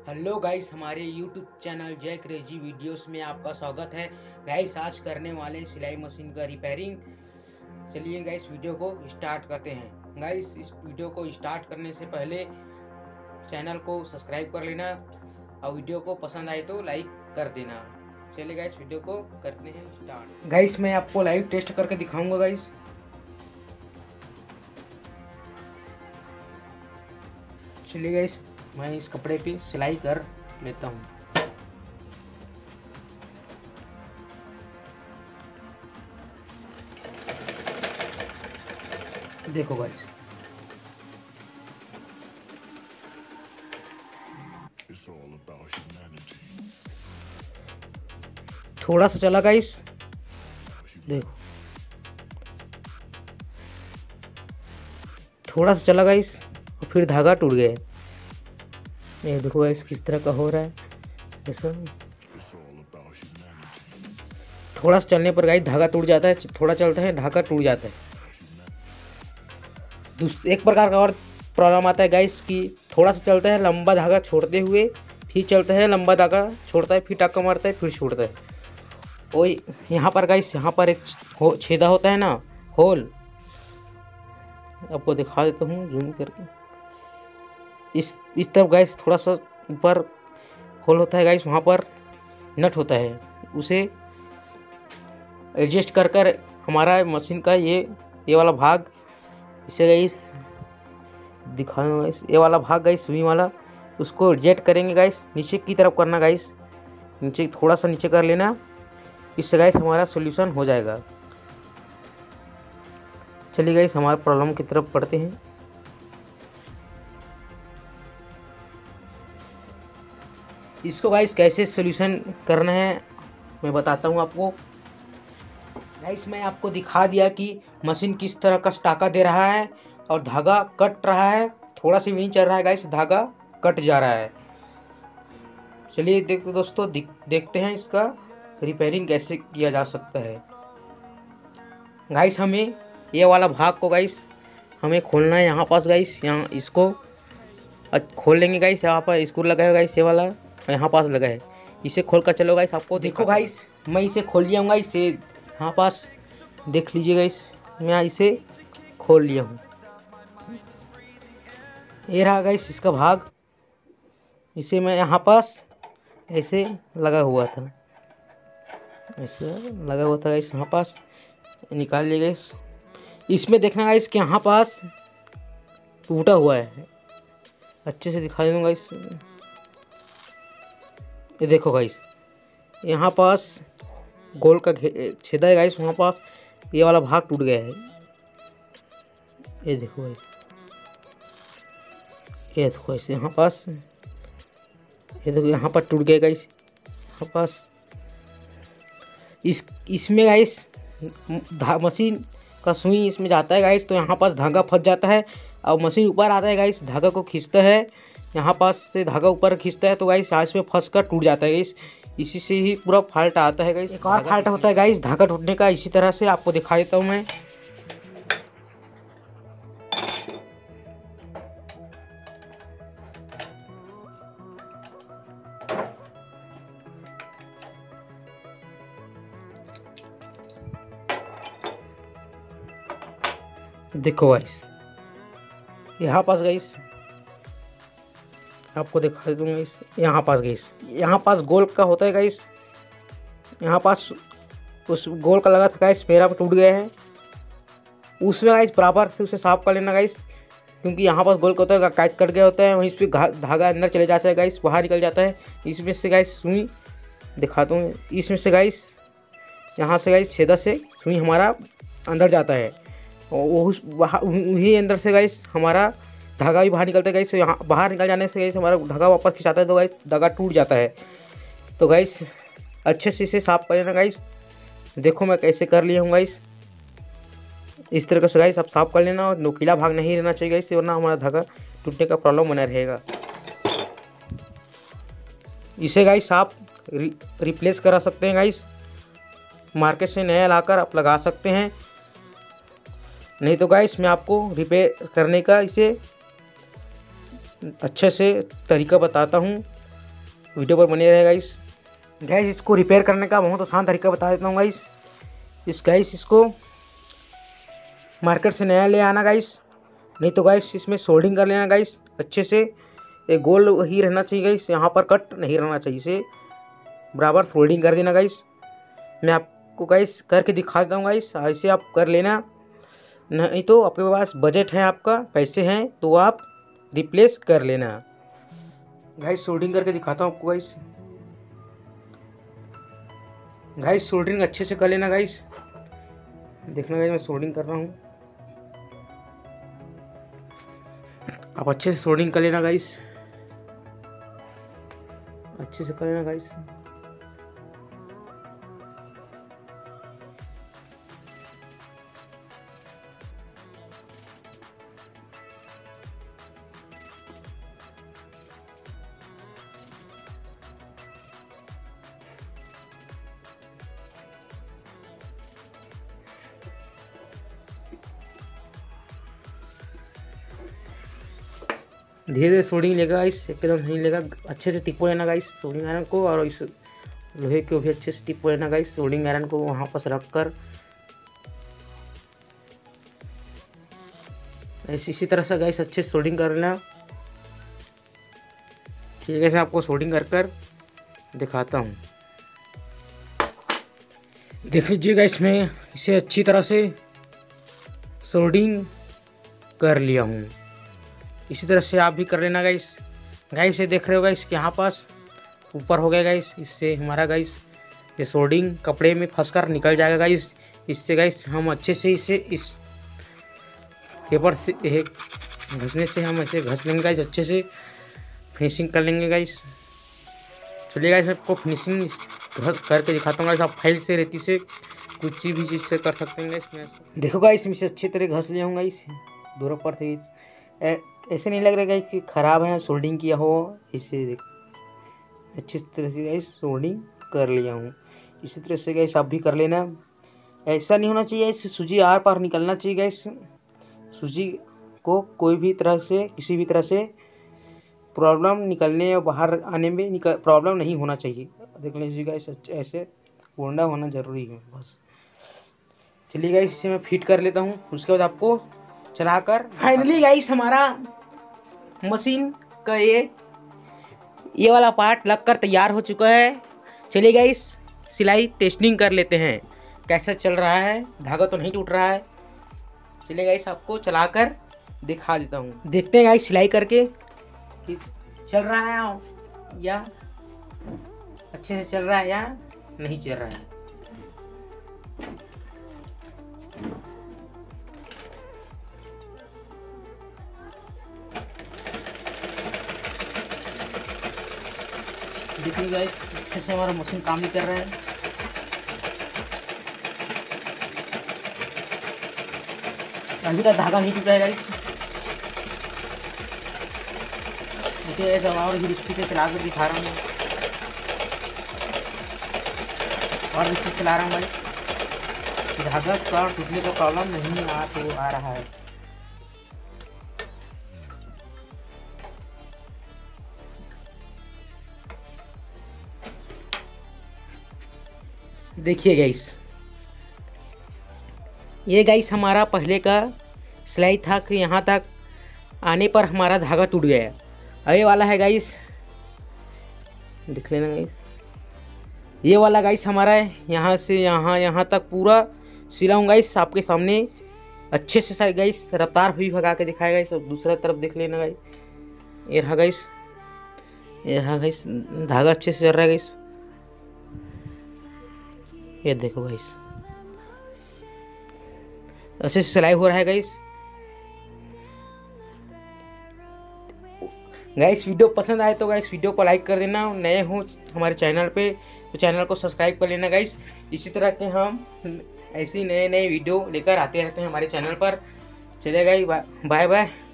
Hello guys, हमारे YouTube channel Jai crazy videos में आपका स्वागत है। गाइस, आज करने वाले सिलाई मशीन का रिपेयरिंग। चलिए गाइस, वीडियो को स्टार्ट करते हैं। गाइस, इस वीडियो को स्टार्ट करने से पहले चैनल को सब्सक्राइब कर लेना और वीडियो को पसंद आए तो लाइक कर देना। चलिए गाइस, वीडियो को करते हैं स्टार्ट। गाइस, मैं आपको लाइव टेस्ट करके दिखाऊंगा गाइस। चलिए गाइस, मैं इस कपड़े पे सिलाई कर लेता हूँ। देखो गाइस, थोड़ा सा चला गाइस, देखो थोड़ा सा चला गाइस और फिर धागा टूट गया। ये देखो गाइस किस तरह का हो रहा है। ऐसा थोड़ा सा चलने पर गाइस धागा टूट जाता है, थोड़ा चलता है धागा टूट जाता है। एक प्रकार का और प्रॉब्लम आता है गाइस कि थोड़ा सा चलता है लंबा धागा छोड़ते हुए, फिर चलता है लंबा धागा छोड़ता है, फिर टाका मारता है, फिर छोड़ता है। और यहाँ पर गाइस, यहाँ पर एक छेदा होता है ना, होल, आपको दिखा देता हूँ जूम करके। इस तरफ गाइस थोड़ा सा ऊपर होल होता है गाइस, वहाँ पर नट होता है। उसे एडजस्ट कर कर हमारा मशीन का ये वाला भाग, इसे गाइस दिखाना गाइस, ये वाला भाग गाइस सुई वाला, उसको एडजस्ट करेंगे गाइस। नीचे की तरफ करना गाइस, नीचे थोड़ा सा नीचे कर लेना। इससे गाइस हमारा सॉल्यूशन हो जाएगा। चलिए गाइस, हमारे प्रॉब्लम की तरफ पढ़ते हैं। इसको गाइस कैसे सॉल्यूशन करना है मैं बताता हूँ आपको। गाइस, मैं आपको दिखा दिया कि मशीन किस तरह का टाका दे रहा है और धागा कट रहा है। थोड़ा सा भी नहीं चल रहा है गाइस, धागा कट जा रहा है। चलिए देखो दोस्तों, देखते हैं इसका रिपेयरिंग कैसे किया जा सकता है। गाइस, हमें ये वाला भाग को गाइस हमें खोलना है यहाँ पास गाइस। यहाँ इसको खोल लेंगे गाइस। यहाँ पर स्क्रू लगा है गाइस, ये वाला यहाँ पास लगा है। इसे खोल कर चलो गाइस, आपको देखो गाइस, मैं इसे खोल लिया हूँ गाइस। इसे यहाँ पास देख लीजिए गाइस, मैं इसे खोल लिया हूँ। ये रहा गाइस इसका भाग। इसे मैं यहाँ पास ऐसे लगा हुआ था, ऐसे लगा हुआ था गाइस, यहाँ पास निकाल लिया गाइस। इसमें देखना गाइस कि यहाँ पास टूटा हुआ है। अच्छे से दिखा दूँगा गाइस। ये देखो गाइस, यहाँ पास गोल का छेदा है गाइस, वहाँ पास ये वाला भाग टूट गया है। ये देखो गाइस, ये देखो गाइस, यहाँ पास ये देखो, यहाँ पर टूट गया गाइस, यहाँ पास। इसमें गाइस मशीन का सुई इसमें जाता है गाइस, तो यहाँ पास धागा फंस जाता है और मशीन ऊपर आता है गाइस, धागा को खींचता है। यहाँ पास से धागा ऊपर खींचता है तो गाइस आज में फंस कर टूट जाता है गाइस। इसी से ही पूरा फाल्ट आता है गाइस। एक और फाल्ट होता है गाइस धागा टूटने का, इसी तरह से आपको दिखा देता हूँ मैं। देखो गाइस, यहाँ पास गाइस आपको दिखा दूंगा गाइस। यहाँ पास गाइस, यहाँ पास गोल का होता है गाइस, यहाँ पास उस गोल का लगा था गाइस, मेरा टूट गया है। उसमें गाइस बराबर से उसे साफ कर लेना गाइस, क्योंकि यहाँ पास गोल का होता है, काट कट गया होता है, वहीं पे धागा अंदर चले जाता है गाइस, बाहर निकल जाता है। इसमें से गाइस सुई दिखाता हूँ, इसमें से गाइस यहाँ से गाइस छेदा से सुई हमारा अंदर जाता है और वही अंदर से गाइस हमारा धागा भी बाहर निकलता है गाइस। यहाँ बाहर निकल जाने से गाइस हमारा धागा वापस खिंचाता है तो गाइस धागा टूट जाता है। तो गाइस अच्छे से इसे साफ कर लेना गाइस। देखो मैं कैसे कर लिया हूँ गाइस, इस तरीके से गाइस आप साफ कर लेना और नुकीला भाग नहीं रहना चाहिए गाइस, वरना हमारा धागा टूटने का प्रॉब्लम बना रहेगा। इसे गाइस आप रिप्लेस करा सकते हैं गाइस, मार्केट से नया लाकर आप लगा सकते हैं। नहीं तो गाइस मैं आपको रिपेयर करने का इसे अच्छे से तरीका बताता हूँ। वीडियो पर बने रहे गाइस। गैस इसको रिपेयर करने का बहुत आसान तरीका बता देता हूँ गाइस। इसको मार्केट से नया ले आना गाइस, नहीं तो गाइस इसमें सोल्डिंग कर लेना गाइस अच्छे से। एक गोल ही रहना चाहिए गाइस, यहाँ पर कट नहीं रहना चाहिए, इसे बराबर सोल्डिंग कर देना गाइस। मैं आपको गाइस करके दिखा देता हूँ गाइस, ऐसे आप कर लेना। नहीं तो आपके पास बजट है, आपका पैसे हैं तो आप रिप्लेस कर लेना। गाइस सोल्डिंग करके दिखाता हूँ आपको गाइस। गाइस सोल्डरिंग अच्छे से कर लेना गाइस। देखना गाइस मैं सोल्डरिंग कर रहा हूँ, आप अच्छे से सोल्डरिंग कर लेना गाइस, अच्छे से कर लेना गाइस। धीरे धीरे सोल्डिंग लेगा गाइस, एकदम नहीं लेगा। अच्छे से टिपो लेना गाइस सोल्डिंग आयरन को, और इस लोहे को भी अच्छे से टिपो लेना गाइस। सोल्डिंग आयरन को वहाँ पर रख कर इसी तरह से गाइस अच्छे से सोल्डिंग कर लेना। ठीक है, मैं आपको सोल्डिंग कर दिखाता हूँ। देख लीजिए गाइस, मैं इसे अच्छी तरह से सोल्डिंग कर लिया हूँ। इसी तरह से आप भी कर लेना गाइस। गाइस ये देख रहे हो गाइस कि यहाँ पास ऊपर हो गया गाइस, इससे हमारा गाइस ये सोल्डिंग कपड़े में फंसकर निकल जाएगा गाइस। इससे गाइस हम अच्छे से इसे इस पेपर से घसने से हम ऐसे घस लेंगे गाइस, अच्छे से फिनिशिंग कर लेंगे गाइस। चलिए गाइस मैं आपको फिनिशिंग करके दिखाता हूँ गाइस। आप फाइल से रेती से कुछ भी चीज़ से कर सकते हैं गाइस। मैं देखो गाइस, मैं इसे अच्छी तरह घस लिया हूँ गाइस दोनों पर से। ऐसे नहीं लग रहा गाइस कि ख़राब है सोल्डिंग किया हो, इसे देख अच्छी तरह से गाइस सोल्डिंग कर लिया हूँ। इसी तरह से गाइस आप भी कर लेना। ऐसा नहीं होना चाहिए, इससे सूजी आर पार निकलना चाहिए गाइस। सूजी को कोई भी तरह से किसी भी तरह से प्रॉब्लम निकलने या बाहर आने में प्रॉब्लम नहीं होना चाहिए। देख लीजिए गाइस, ऐसे गोंडा होना ज़रूरी है बस। चलिए गाइस इसे मैं फिट कर लेता हूँ, उसके बाद आपको चलाकर। फाइनली गाइस हमारा मशीन का ये वाला पार्ट लगकर तैयार हो चुका है। चलिए गाइस सिलाई टेस्टिंग कर लेते हैं कैसा चल रहा है, धागा तो नहीं टूट रहा है। चलिए गाइस आपको चलाकर दिखा देता हूँ, देखते हैं गाइस सिलाई करके कि चल रहा है या अच्छे से चल रहा है या नहीं चल रहा है। देखिए गाइस अच्छे से हमारा मशीन काम नहीं कर रहा है। अभी तक धागा नहीं टूटा है गाइस। देखिए ऐसा और भी रिश्ते से चला कर दिखा रहा हूँ, और रिश्ते चला रहा हूँ गाइस। धागा का टूटने का प्रॉब्लम नहीं आ रहा है। देखिए गाइस, ये गाइस हमारा पहले का सिलाई था कि यहाँ तक आने पर हमारा धागा टूट गया। ये वाला है गाइस, देख लेना गाइस। ये वाला गाइस हमारा है, यहाँ से यहाँ तक पूरा सिला हूँ गाइस आपके सामने अच्छे से गाइस। रफ्तार भी भगा के दिखाएगा गाइस। और दूसरा तरफ देख लेना गाइस, ये रहा गाइस, ये रहा गाइस, धागा अच्छे से चल रहा है गाइस। ये देखो गाइस अच्छे से सिलाई हो रहा है गाइस। गाइस वीडियो पसंद आए तो गाइस वीडियो को लाइक कर देना। नए हो हमारे चैनल पे तो चैनल को सब्सक्राइब कर लेना गाइस। इसी तरह के हम ऐसे नए वीडियो लेकर आते रहते हैं हमारे चैनल पर। चलिए गाइस बाय बाय।